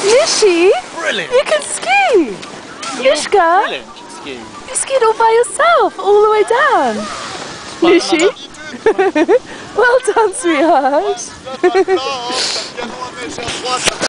Nishi, Brilliant. you can ski. Yushka, Brilliant. Ski. you skied all by yourself, all the way down. Nishi, well done, sweetheart.